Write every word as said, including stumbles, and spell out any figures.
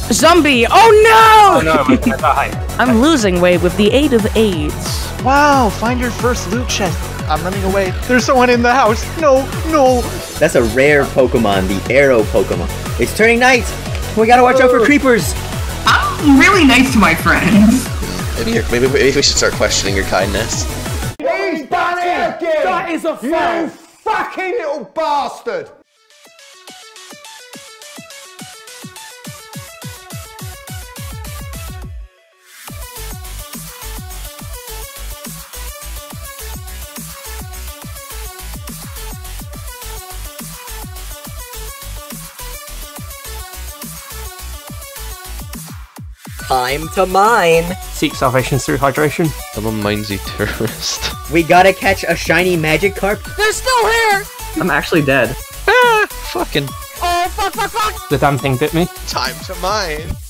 Zombie! Oh no! Oh no, we're gonna die. I'm losing weight with the aid of AIDS. Wow, find your first loot chest. I'm running away. There's someone in the house. No, no. That's a rare Pokemon, the Arrow Pokemon. It's turning night. We gotta watch out for creepers. I'm really nice to my friends. Maybe, you're, maybe, maybe we should start questioning your kindness. He's done it again! That is a fact! You fucking little bastard! Time to mine. Seek salvation through hydration. Someone minds you, terrorist. We gotta catch a shiny magic carp. They're still here! I'm actually dead. Ah, fucking. Oh, fuck, fuck, fuck! The damn thing bit me. Time to mine.